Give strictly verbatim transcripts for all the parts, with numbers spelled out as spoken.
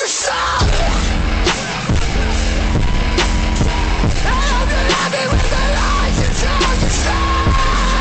yourself. I hope you're happy with the lies you tell yourself.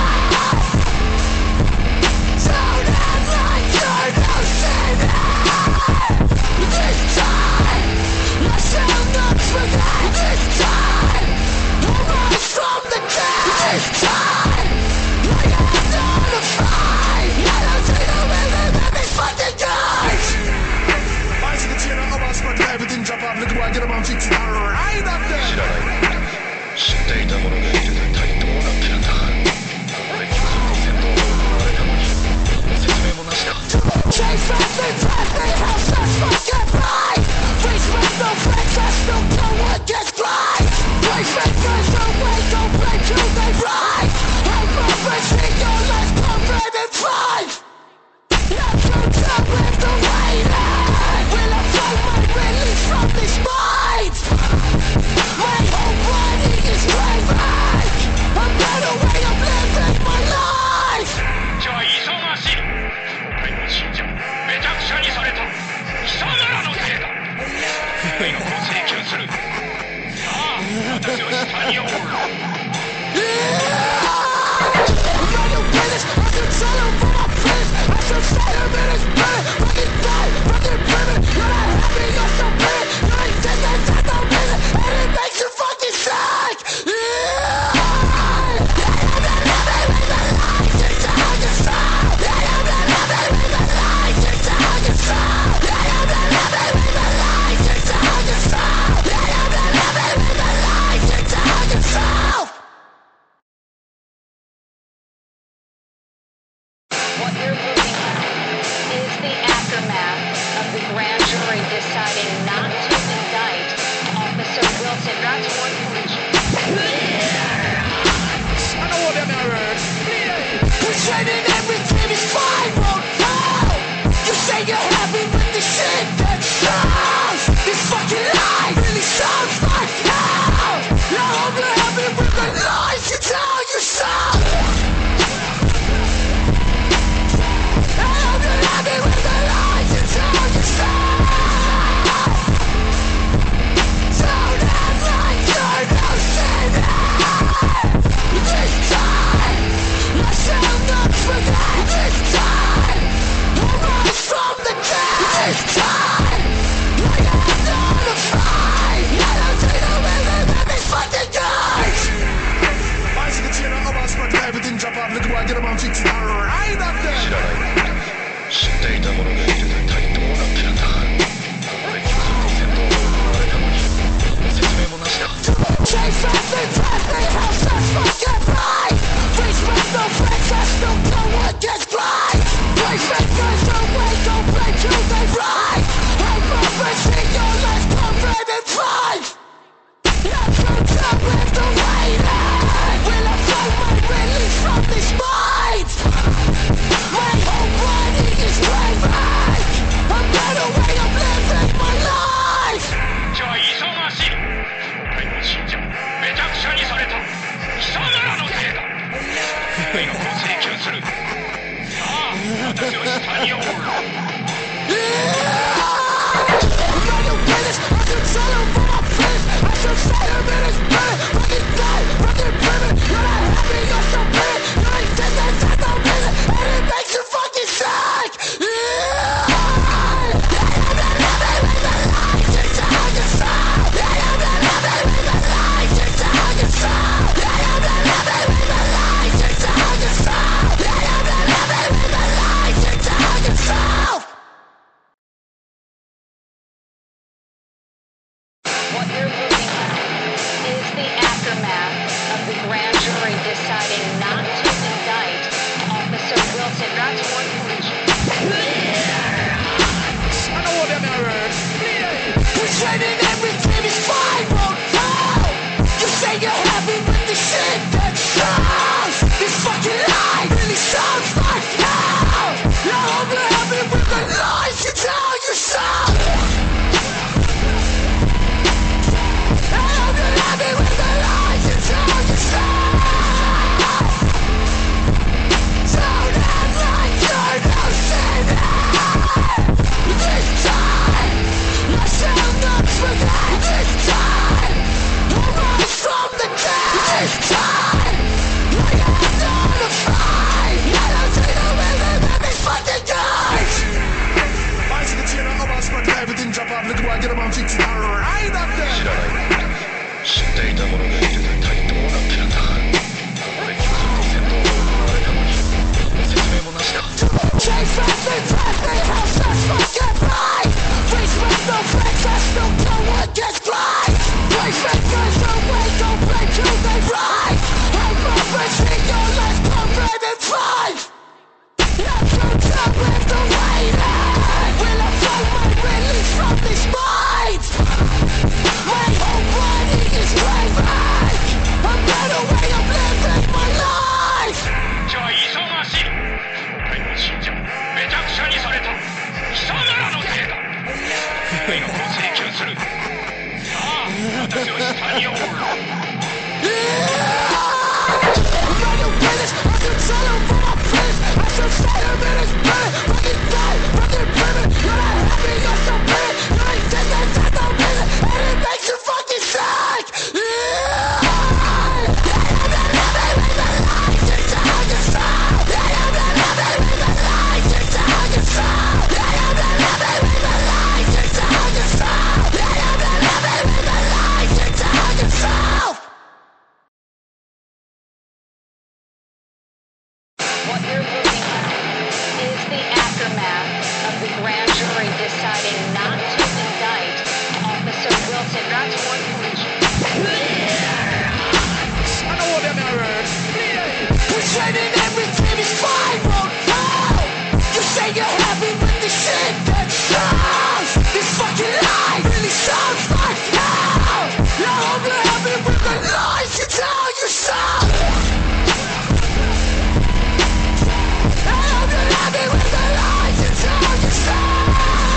Don't act like you're no sinner. This time, I shall not forget. This time, I'll rise from the dead. This time, I am not afraid. I don't take no rhythm in these fucking guys. I see the chin of us, but everything jump up. Look why I get about six hours. I ain't up there. 知らない。知っていた者がいると一体どうなってるんだ。ここで競争と戦闘が行われたのに何の説明もなしか。 Chase fast and fast, they have such fucking pride. Face with no face, that's no no one gets blind. Face fingers away, don't play till they ride. I'm referencing your last comrade and pride. Let your time live the waiting. Will I find my release from this mind? My whole body is craving a better way of living my life. じゃあ忙しい。俺の信者めちゃくちゃにされた。貴様らのせいだ。悔いを請求する。さあ、私を下に追う。 What you're looking at is the aftermath of the grand jury deciding not to indict Officer Wilson. That's one conclusion. I know what them errors. Pretending everything is fine won't help. You say you're happy with the shit that sounds. This fucking life really sounds like hell. I hope you're happy with the lies you tell yourself. I hope you're happy with the lies you tell yourself. everything drop off, little boy, get him on cheeks. Right up 知 there. らない知っていた者がいるで一体どうなってるんだ俺にずっと戦闘が行われたのに説明もなしか Chase fast and fast, they have such fucking pride. Face with no face, I still no one gets right. Place makers away, don't play till they ride. I'm up and see your last comrade and fight. Not to tell with the waiting. Will I find my release from this mind? My whole body is craving a better way of living my life. じゃあ忙しい俺の信者めちゃくちゃにされた貴様らのせいだ報いを請求するさあ私を下に追う What you're looking at is the aftermath of the grand jury deciding not to indict Officer Wilson. That's one police. I know what them errors. Pretending everything is fine won't fall. You say you're happy with the shit that sounds. This fucking life really sounds like hell. You hope you're happy with the lies you tell yourself. I hope you're happy with the lies you tell yourself.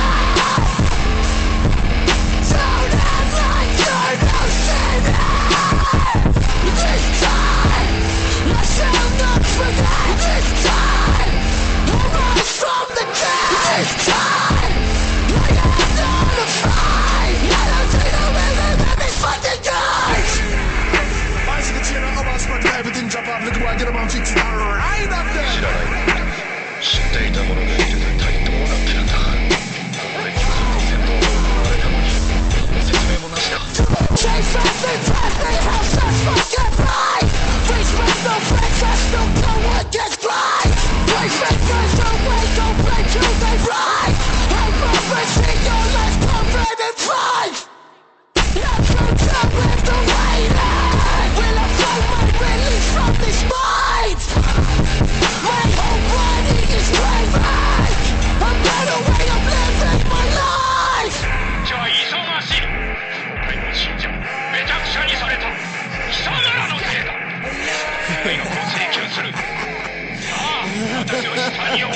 Don't act like you're no sinner. This time, I shall not forget. This time, I'll rise from the dead. This time, I am not afraid. I don't take no rhythm in these fucking guys. I see the chin of us, but everything drop off, little boy, get him on cheeks. Right up 知 there. らない知っていた者がいるで一体どうなってるんだ俺にずっと戦闘が行われたのに説明もなしか Chase fast and fast, they have such fucking pride. Face with no face, I still no one gets right. Place makers away, don't play till they ride. I'm up and see your last comrade and fight. Not to tell with the waiting. Will I find my release from this mind? My whole body is craving a better way of living my life. じゃあ忙しい俺の信者めちゃくちゃにされた貴様らのせいだ報いを請求するさあ私を下に追う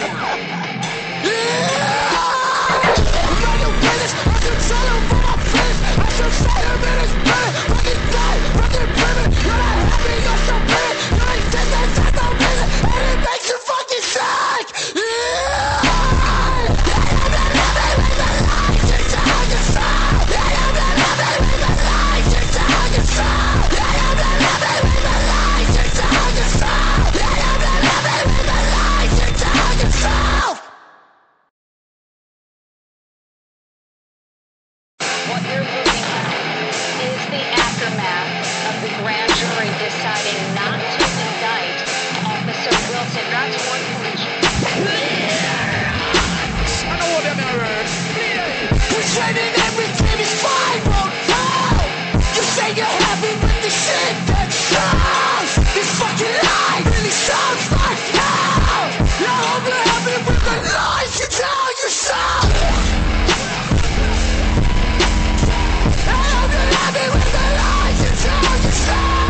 What you're looking at is the aftermath of the grand jury deciding not to indict Officer Wilson. That's one police. I know what them errors. Pretending everything is fine won't fall. You say you're happy with the shit that sounds. This fucking life really sounds like hell. You hope you're happy with the lies you tell yourself. I hope you're happy with the lies you tell yourself.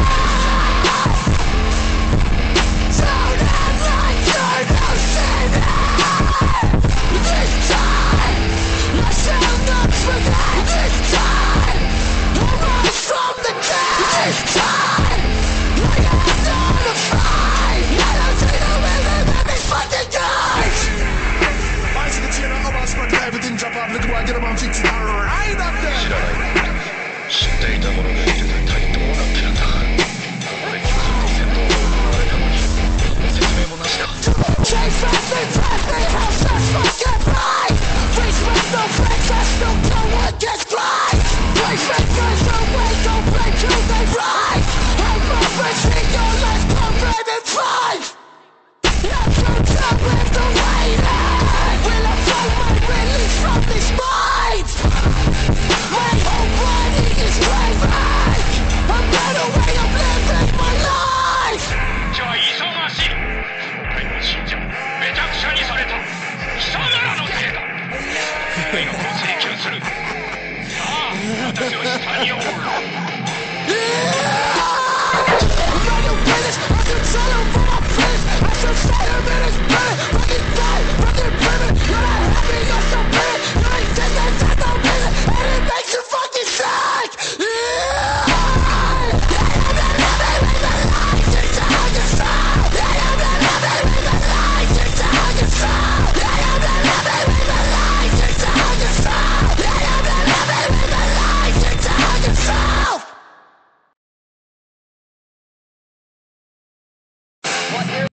Don't act like you're no sinner. This time, I shall not forget. This time, I'll rise from the dead. This time, I am not afraid. I don't take no rhythm in these fucking guys. I see the chin of us, but everything drop off, little boy, get him on cheeks. Right up 知 there. らない知っていた者がいるで一体どうなってるんだ俺にずっと戦闘が行われたのに説明もなしか Chase fast and fast, they have such fucking pride. Face with no face, I still 報いをご請求する。さあ、私を下に降ろ